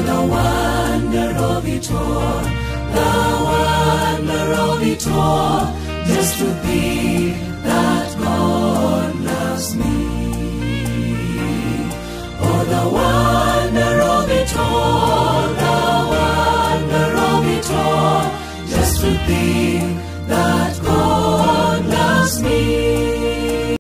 the wonder of it all, the wonder of it all, just to think that God loves me. Oh, the wonder of it all, the wonder of it all, just to think that